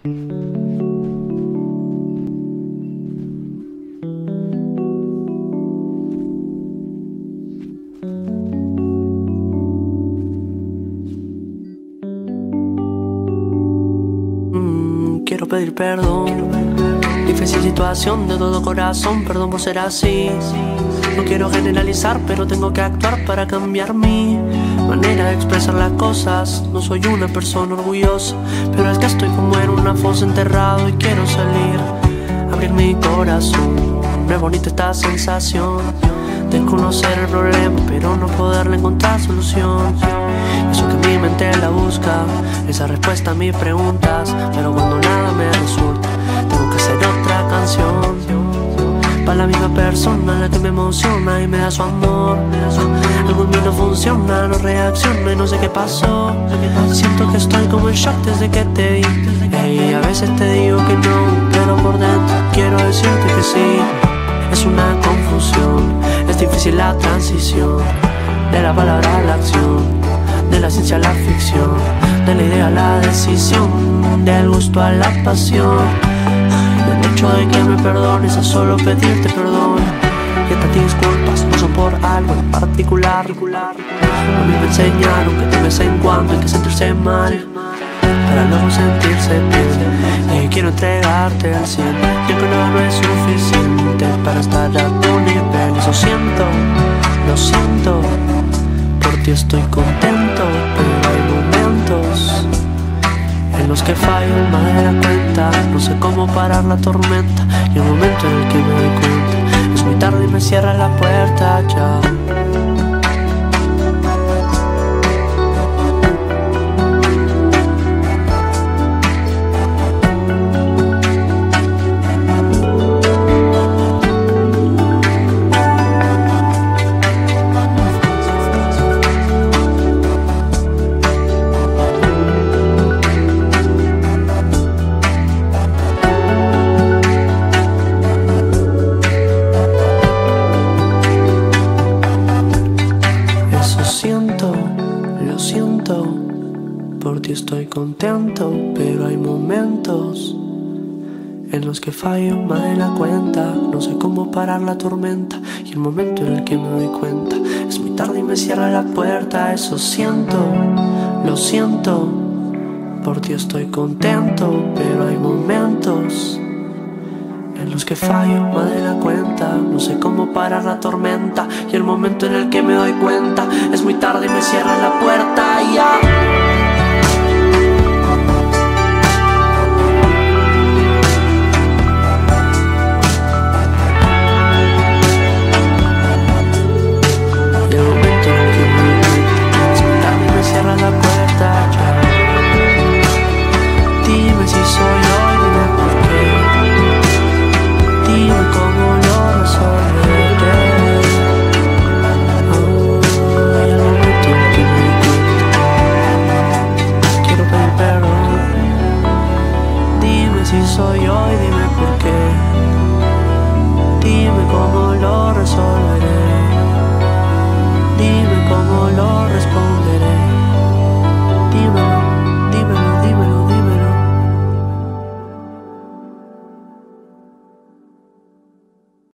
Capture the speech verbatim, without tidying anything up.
Mm, quiero pedir perdón. Difícil situación de todo corazón, perdón por ser así. No quiero generalizar, pero tengo que actuar para cambiar mi manera de expresar las cosas. No soy una persona orgullosa, pero es que estoy como en una fosa enterrado y quiero salir, abrir mi corazón. No es bonita esta sensación de conocer el problema, pero no poderle encontrar solución. Eso que mi mente la busca, esa respuesta a mis preguntas, pero cuando nada me resulta, tengo que hacer otra canción para la misma persona, la que me emociona y me da su amor. Algo en mí no funciona, no reacciona y no sé qué pasó. Siento que estoy como en shock desde que te vi. Hey, a veces te digo que no, pero por dentro quiero decirte que sí. Es una confusión, es difícil la transición de la palabra a la acción, de la ciencia a la ficción, de la idea a la decisión, del gusto a la pasión. El hecho de que me perdones es solo pedirte perdón, y estas disculpas no son por algo en particular. A mí me enseñaron que de vez en cuando hay que sentirse mal para luego sentirse bien. Y quiero entregarte al cien, y aunque nada no es suficiente para estar a tu nivel. Eso siento, lo siento, por ti estoy contento, pero hay momentos en los que fallo más de la cuenta. No sé cómo parar la tormenta, y el momento en el que me doy cuenta es muy tarde y me cierra la puerta ya. Lo siento, por ti estoy contento, pero hay momentos en los que fallo más de la cuenta. No sé cómo parar la tormenta, y el momento en el que me doy cuenta es muy tarde y me cierra la puerta. Eso siento, lo siento, por ti estoy contento, pero hay momentos en los que fallo más de la cuenta. No sé cómo parar la tormenta, y el momento en el que me doy cuenta es muy tarde y me cierra la puerta ya. Si soy yo y dime por qué, dime cómo lo resolveré, dime cómo lo responderé, dime.